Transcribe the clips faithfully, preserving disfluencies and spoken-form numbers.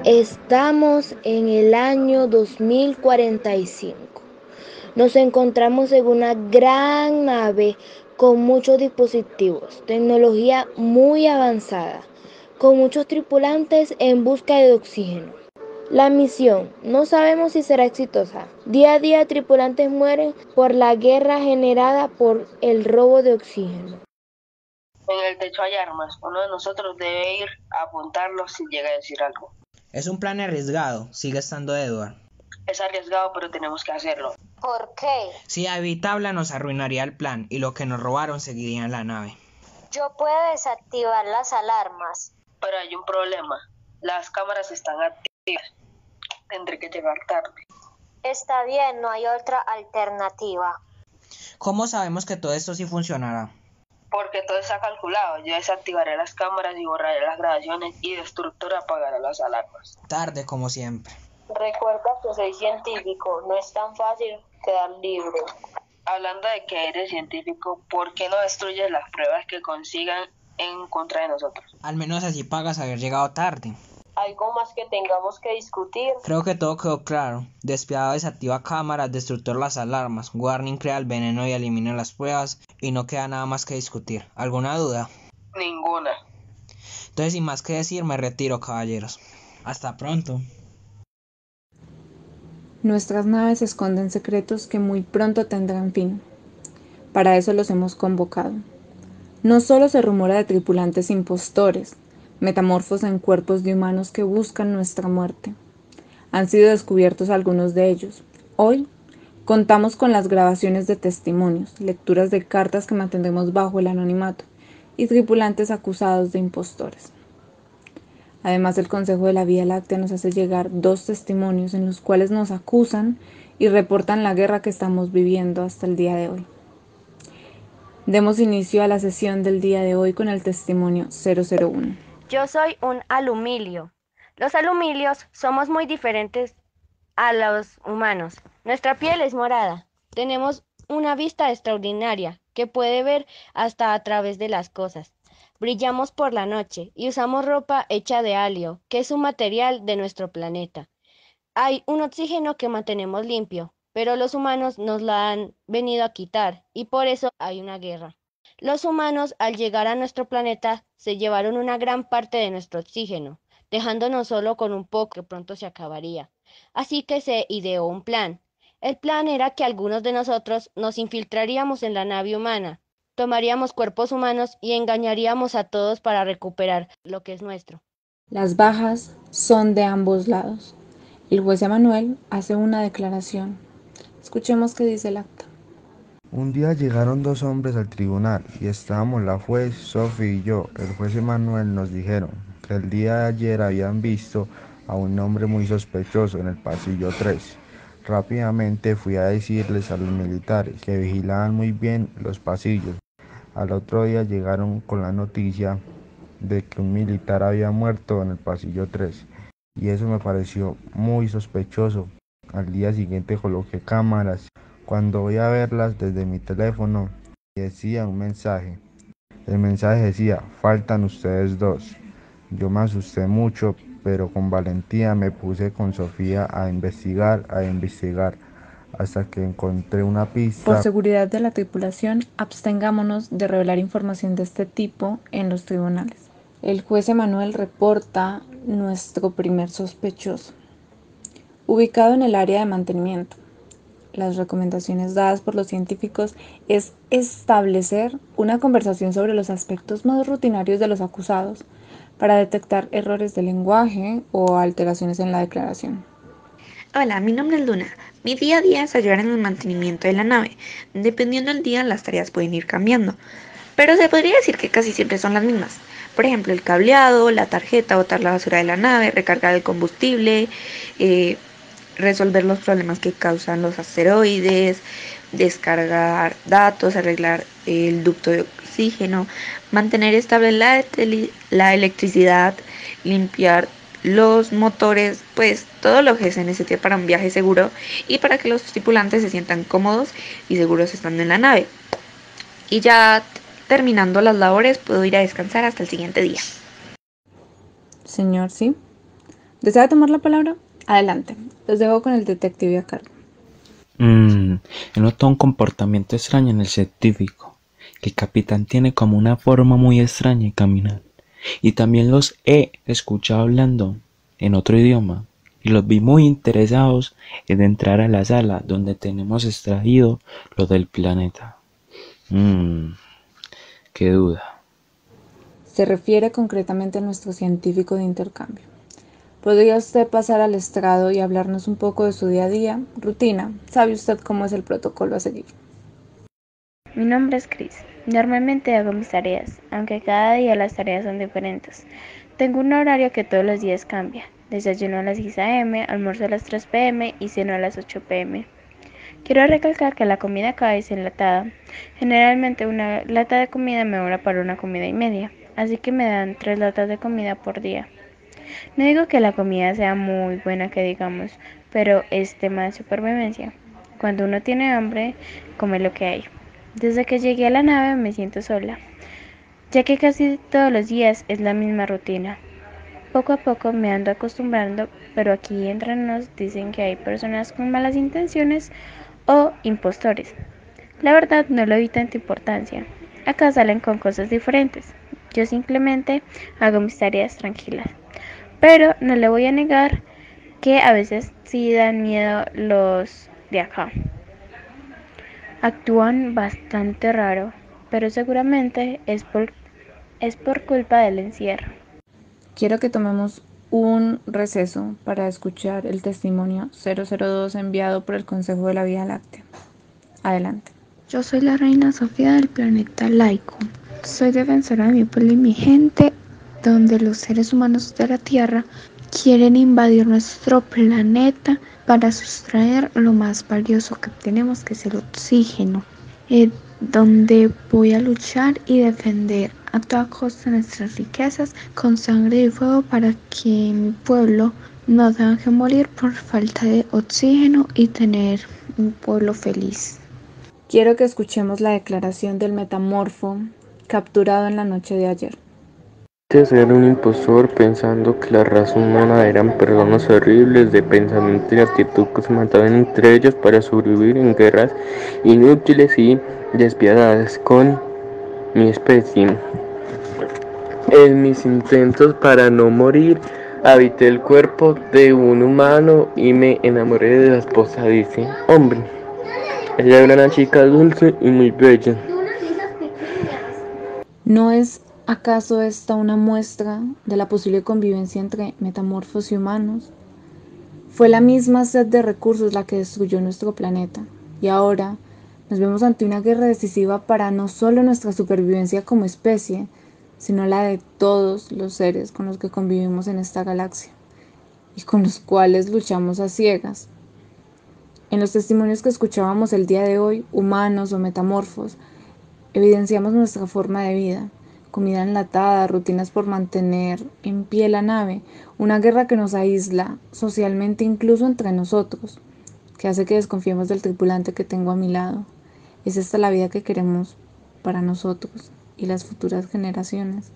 Estamos en el año dos mil cuarenta y cinco. Nos encontramos en una gran nave con muchos dispositivos, tecnología muy avanzada, con muchos tripulantes en busca de oxígeno. La misión no sabemos si será exitosa. Día a día tripulantes mueren por la guerra generada por el robo de oxígeno. En el techo hay armas. Uno de nosotros debe ir a apuntarlo si llega a decir algo. Es un plan arriesgado, sigue estando Edward. Es arriesgado, pero tenemos que hacerlo. ¿Por qué? Si David habla nos arruinaría el plan y lo que nos robaron seguiría en la nave. Yo puedo desactivar las alarmas. Pero hay un problema. Las cámaras están activas. Tendré que llegar tarde. Está bien, no hay otra alternativa. ¿Cómo sabemos que todo esto sí funcionará? Porque todo está calculado. Yo desactivaré las cámaras y borraré las grabaciones y Destructor apagará las alarmas. Tarde como siempre. Recuerda que soy científico. No es tan fácil quedar libre. Hablando de que eres científico, ¿por qué no destruyes las pruebas que consigan en contra de nosotros? Al menos así pagas haber llegado tarde. ¿Algo más que tengamos que discutir? Creo que todo quedó claro. Despiadado desactiva cámaras, Destructor las alarmas, Warning crea el veneno y elimina las pruebas, y no queda nada más que discutir. ¿Alguna duda? Ninguna. Entonces, sin más que decir, me retiro, caballeros. Hasta pronto. Nuestras naves esconden secretos que muy pronto tendrán fin. Para eso los hemos convocado. No solo se rumora de tripulantes impostores, metamorfos en cuerpos de humanos que buscan nuestra muerte. Han sido descubiertos algunos de ellos. Hoy contamos con las grabaciones de testimonios, lecturas de cartas que mantendremos bajo el anonimato y tripulantes acusados de impostores. Además, el Consejo de la Vía Láctea nos hace llegar dos testimonios en los cuales nos acusan y reportan la guerra que estamos viviendo hasta el día de hoy. Demos inicio a la sesión del día de hoy con el testimonio cero cero uno. Yo soy un alumilio. Los alumilios somos muy diferentes a los humanos. Nuestra piel es morada. Tenemos una vista extraordinaria que puede ver hasta a través de las cosas. Brillamos por la noche y usamos ropa hecha de helio, que es un material de nuestro planeta. Hay un oxígeno que mantenemos limpio, pero los humanos nos la han venido a quitar y por eso hay una guerra. Los humanos, al llegar a nuestro planeta, se llevaron una gran parte de nuestro oxígeno, dejándonos solo con un poco que pronto se acabaría. Así que se ideó un plan. El plan era que algunos de nosotros nos infiltraríamos en la nave humana, tomaríamos cuerpos humanos y engañaríamos a todos para recuperar lo que es nuestro. Las bajas son de ambos lados. El juez Emanuel hace una declaración. Escuchemos qué dice el acta. Un día llegaron dos hombres al tribunal y estábamos la juez Sophie y yo. El juez Emanuel nos dijeron que el día de ayer habían visto a un hombre muy sospechoso en el pasillo tres. Rápidamente fui a decirles a los militares que vigilaban muy bien los pasillos. Al otro día llegaron con la noticia de que un militar había muerto en el pasillo tres y eso me pareció muy sospechoso. Al día siguiente coloqué cámaras. Cuando voy a verlas desde mi teléfono, decía un mensaje. El mensaje decía, faltan ustedes dos. Yo me asusté mucho, pero con valentía me puse con Sofía a investigar, a investigar, hasta que encontré una pista. Por seguridad de la tripulación, abstengámonos de revelar información de este tipo en los tribunales. El juez Emanuel reporta nuestro primer sospechoso. Ubicado en el área de mantenimiento. Las recomendaciones dadas por los científicos es establecer una conversación sobre los aspectos más rutinarios de los acusados para detectar errores de lenguaje o alteraciones en la declaración. Hola, mi nombre es Luna. Mi día a día es ayudar en el mantenimiento de la nave. Dependiendo del día, las tareas pueden ir cambiando, pero se podría decir que casi siempre son las mismas. Por ejemplo, el cableado, la tarjeta, botar la basura de la nave, recargar el combustible, eh, resolver los problemas que causan los asteroides, descargar datos, arreglar el ducto de oxígeno, mantener estable la, la electricidad, limpiar los motores, pues todo lo que se necesite para un viaje seguro y para que los tripulantes se sientan cómodos y seguros estando en la nave. Y ya terminando las labores puedo ir a descansar hasta el siguiente día. Señor, sí. ¿Desea tomar la palabra? Adelante, los dejo con el detective a cargo. Mmm, he notado un comportamiento extraño en el científico. El capitán tiene como una forma muy extraña de caminar. Y también los he escuchado hablando en otro idioma. Y los vi muy interesados en entrar a la sala donde tenemos extraído lo del planeta. Mmm, qué duda. Se refiere concretamente a nuestro científico de intercambio. ¿Podría usted pasar al estrado y hablarnos un poco de su día a día, rutina? ¿Sabe usted cómo es el protocolo a seguir? Mi nombre es Chris. Normalmente hago mis tareas, aunque cada día las tareas son diferentes. Tengo un horario que todos los días cambia. Desayuno a las seis a eme, almuerzo a las tres pe eme y ceno a las ocho pe eme. Quiero recalcar que la comida acá es enlatada. Generalmente una lata de comida me dura para una comida y media, así que me dan tres latas de comida por día. No digo que la comida sea muy buena que digamos, pero es tema de supervivencia. Cuando uno tiene hambre, come lo que hay. Desde que llegué a la nave me siento sola, ya que casi todos los días es la misma rutina. Poco a poco me ando acostumbrando, pero aquí entre nos dicen que hay personas con malas intenciones o impostores. La verdad no le doy tanta importancia. Acá salen con cosas diferentes. Yo simplemente hago mis tareas tranquilas. Pero no le voy a negar que a veces sí dan miedo los de acá. Actúan bastante raro, pero seguramente es por, es por culpa del encierro. Quiero que tomemos un receso para escuchar el testimonio cero cero dos enviado por el Consejo de la Vía Láctea. Adelante. Yo soy la reina Sofía del planeta Laico. Soy defensora de mi pueblo y mi gente, donde los seres humanos de la Tierra quieren invadir nuestro planeta para sustraer lo más valioso que tenemos, que es el oxígeno, eh, donde voy a luchar y defender a toda costa nuestras riquezas con sangre y fuego para que mi pueblo no tenga que morir por falta de oxígeno y tener un pueblo feliz. Quiero que escuchemos la declaración del metamorfo capturado en la noche de ayer. De ser un impostor pensando que la raza humana eran personas horribles de pensamiento y actitud que se mataban entre ellos para sobrevivir en guerras inútiles y despiadadas con mi especie. En mis intentos para no morir, habité el cuerpo de un humano y me enamoré de la esposa de ese hombre. Ella era una chica dulce y muy bella. ¿No es acaso esta una muestra de la posible convivencia entre metamorfos y humanos? Fue la misma sed de recursos la que destruyó nuestro planeta, y ahora nos vemos ante una guerra decisiva para no solo nuestra supervivencia como especie, sino la de todos los seres con los que convivimos en esta galaxia, y con los cuales luchamos a ciegas. En los testimonios que escuchábamos el día de hoy, humanos o metamorfos, evidenciamos nuestra forma de vida, comida enlatada, rutinas por mantener en pie la nave, una guerra que nos aísla socialmente incluso entre nosotros, que hace que desconfiemos del tripulante que tengo a mi lado. ¿Es esta la vida que queremos para nosotros y las futuras generaciones?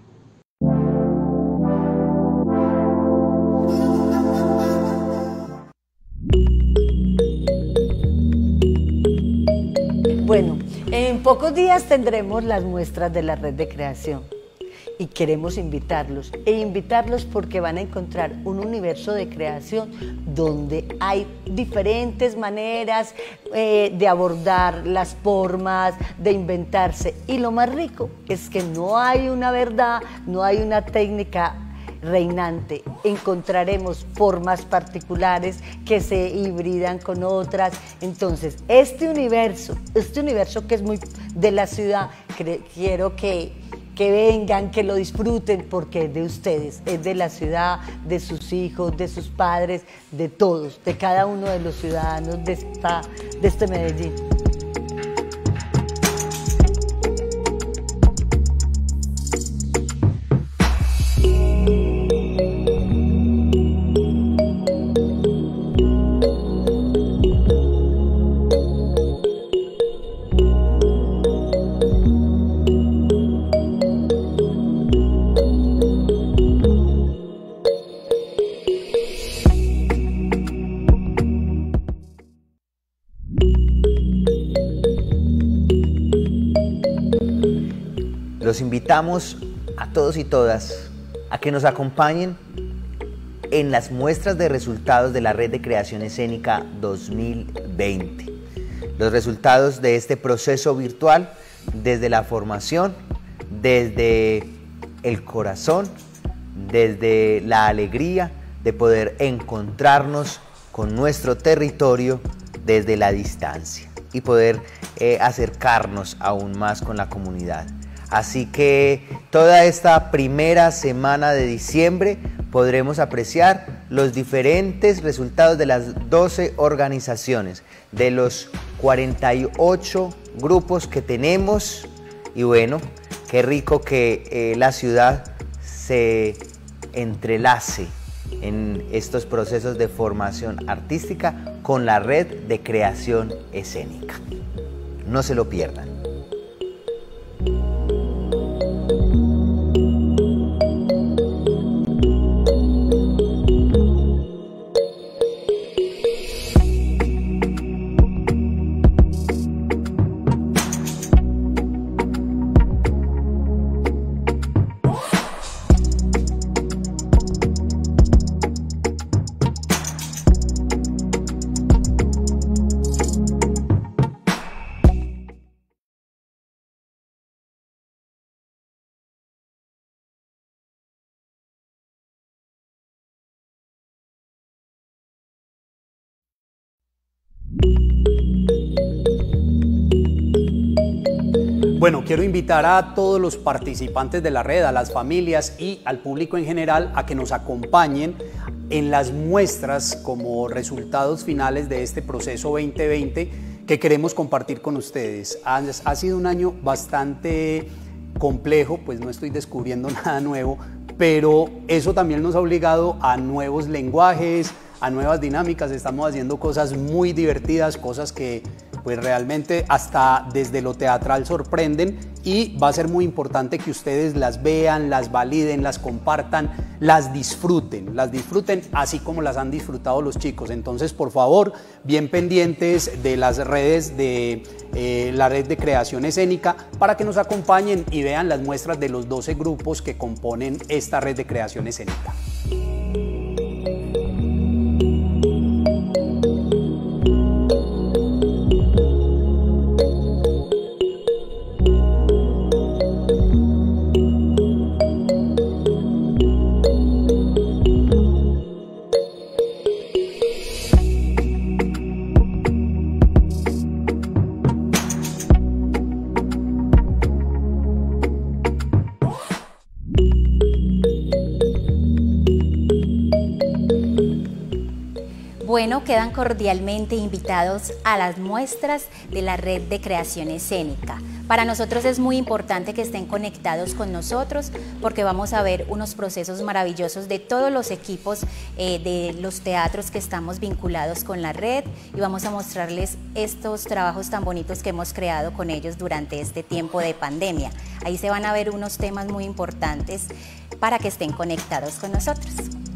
Bueno, en pocos días tendremos las muestras de la red de creación y queremos invitarlos, e invitarlos porque van a encontrar un universo de creación donde hay diferentes maneras eh, de abordar las formas, de inventarse, y lo más rico es que no hay una verdad, no hay una técnica reinante. Encontraremos formas particulares que se hibridan con otras. Entonces, este universo, este universo que es muy de la ciudad, quiero que, que vengan, que lo disfruten, porque es de ustedes, es de la ciudad, de sus hijos, de sus padres, de todos, de cada uno de los ciudadanos de, esta, de este Medellín. los invitamos a todos y todas a que nos acompañen en las muestras de resultados de la Red de Creación Escénica dos mil veinte. Los resultados de este proceso virtual desde la formación, desde el corazón, desde la alegría de poder encontrarnos con nuestro territorio desde la distancia y poder eh, acercarnos aún más con la comunidad. Así que toda esta primera semana de diciembre podremos apreciar los diferentes resultados de las doce organizaciones, de los cuarenta y ocho grupos que tenemos. Y bueno, qué rico que eh, la ciudad se entrelace en estos procesos de formación artística con la Red de Creación Escénica. No se lo pierdan. Bueno, quiero invitar a todos los participantes de la red, a las familias y al público en general a que nos acompañen en las muestras como resultados finales de este proceso veinte veinte que queremos compartir con ustedes. Ha, ha sido un año bastante complejo, pues no estoy descubriendo nada nuevo, pero eso también nos ha obligado a nuevos lenguajes, a nuevas dinámicas. Estamos haciendo cosas muy divertidas, cosas que pues realmente hasta desde lo teatral sorprenden, y va a ser muy importante que ustedes las vean, las validen, las compartan, las disfruten, las disfruten así como las han disfrutado los chicos. Entonces, por favor, bien pendientes de las redes de eh, la Red de Creación Escénica para que nos acompañen y vean las muestras de los doce grupos que componen esta Red de Creación Escénica. Bueno, quedan cordialmente invitados a las muestras de la Red de Creación Escénica. Para nosotros es muy importante que estén conectados con nosotros porque vamos a ver unos procesos maravillosos de todos los equipos eh, de los teatros que estamos vinculados con la red, y vamos a mostrarles estos trabajos tan bonitos que hemos creado con ellos durante este tiempo de pandemia. Ahí se van a ver unos temas muy importantes para que estén conectados con nosotros.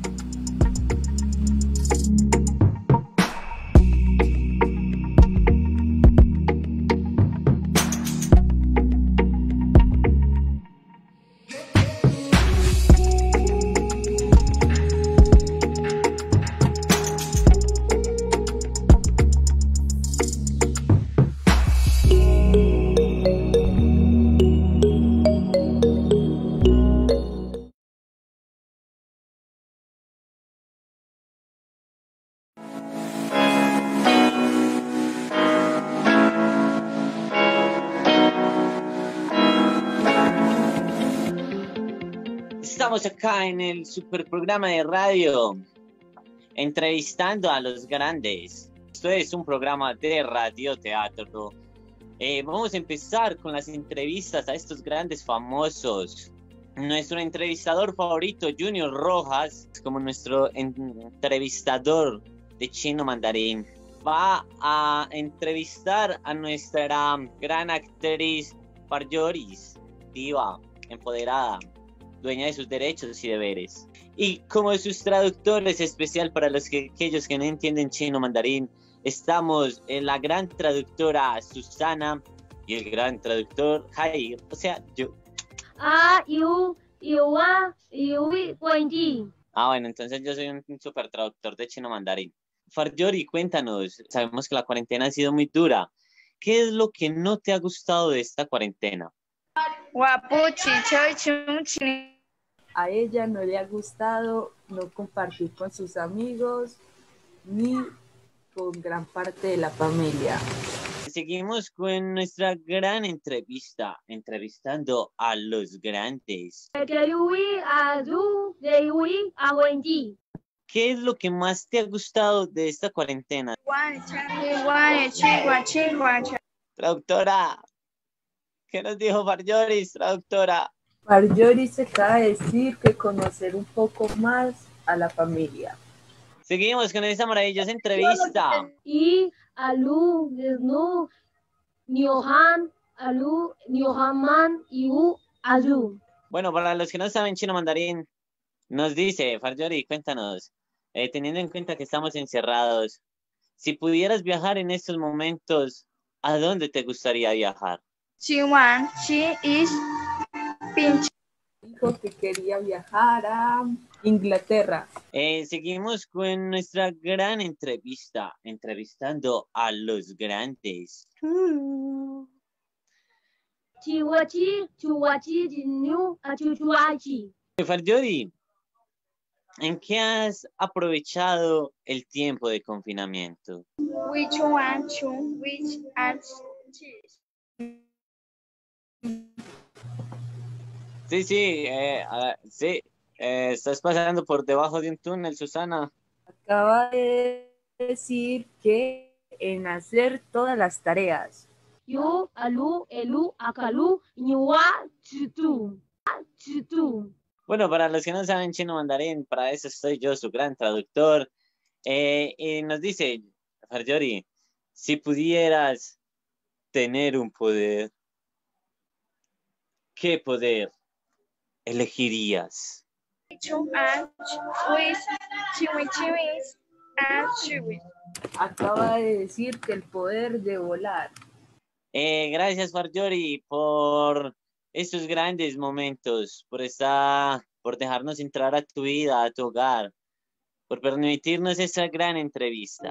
Estamos acá en el super programa de radio entrevistando a los grandes. Esto es un programa de radioteatro. Eh, vamos a empezar con las entrevistas a estos grandes famosos. Nuestro entrevistador favorito, Junior Rojas, como nuestro entrevistador de Chino Mandarín, va a entrevistar a nuestra gran actriz Parjoris, diva, empoderada, dueña de sus derechos y deberes. Y como sus traductores, especial para los que, aquellos que no entienden chino mandarín, estamos en la gran traductora Susana y el gran traductor Jair, o sea, yo. a iu iua iui wenji. Ah, bueno, entonces yo soy un, un super traductor de chino mandarín. Farjori, cuéntanos, sabemos que la cuarentena ha sido muy dura. ¿Qué es lo que no te ha gustado de esta cuarentena? A ella no le ha gustado no compartir con sus amigos ni con gran parte de la familia. Seguimos con nuestra gran entrevista, entrevistando a los grandes. ¿Qué es lo que más te ha gustado de esta cuarentena? Traductora, ¿qué nos dijo Farjoris, traductora? Farjoris se acaba de decir que conocer un poco más a la familia. Seguimos con esta maravillosa entrevista. Y alu desnu niohan alu niohaman iu azu. Bueno, para los que no saben chino mandarín, nos dice Farjori, cuéntanos, eh, teniendo en cuenta que estamos encerrados, si pudieras viajar en estos momentos, ¿a dónde te gustaría viajar? Chiwan, chi is pinche. Dijo que quería viajar a Inglaterra. Eh, seguimos con nuestra gran entrevista, entrevistando a los grandes. Chihuachi, chuachi, jinu, achuchuachi. Farjori, ¿en qué has aprovechado el tiempo de confinamiento? Which one, chu, which and Sí, sí, eh, uh, sí. Eh, ¿estás pasando por debajo de un túnel, Susana? Acaba de decir que en hacer todas las tareas. Yo, alu, elu, akalu, ñua, chutu, chutu. Bueno, para los que no saben chino mandarín, para eso soy yo, su gran traductor. Eh, y nos dice, Farjori, si pudieras tener un poder, ¿qué poder elegirías? Acaba de decir que el poder de volar. Eh, gracias, Farjori, por estos grandes momentos, por estar, por dejarnos entrar a tu vida, a tu hogar, por permitirnos esta gran entrevista.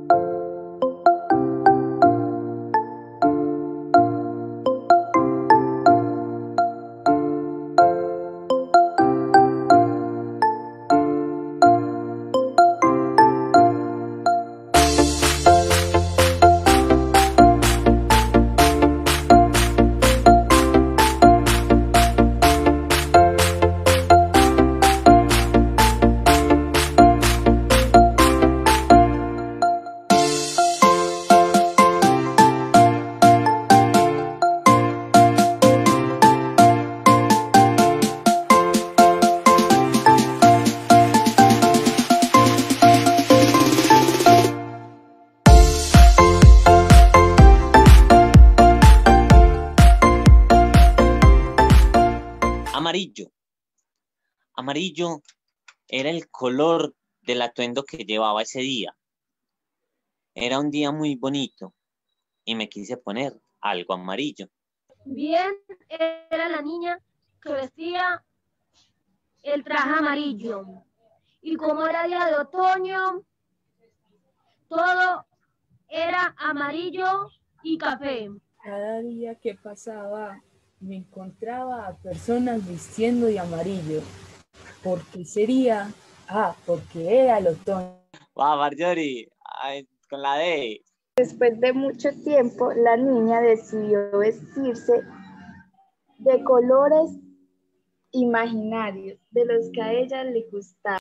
Amarillo. Amarillo era el color del atuendo que llevaba ese día. Era un día muy bonito y me quise poner algo amarillo. Bien, era la niña que vestía el traje amarillo. Y como era día de otoño, todo era amarillo y café. Cada día que pasaba me encontraba a personas vistiendo de amarillo. ¿Por qué sería? Ah, porque era el otoño. Wow, Farjori, con la D. Después de mucho tiempo, la niña decidió vestirse de colores imaginarios, de los que a ella le gustaban.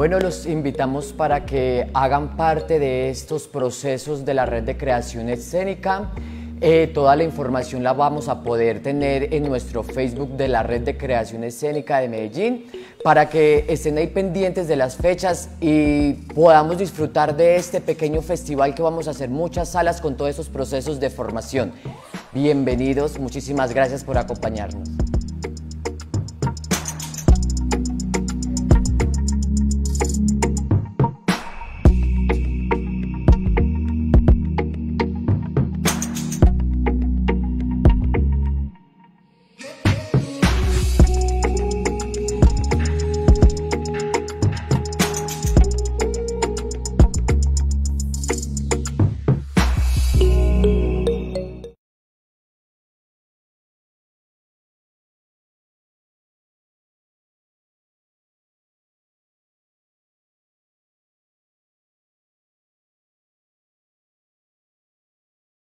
Bueno, los invitamos para que hagan parte de estos procesos de la Red de Creación Escénica. Eh, toda la información la vamos a poder tener en nuestro Facebook de la Red de Creación Escénica de Medellín, para que estén ahí pendientes de las fechas y podamos disfrutar de este pequeño festival que vamos a hacer muchas salas con todos esos procesos de formación. Bienvenidos, muchísimas gracias por acompañarnos.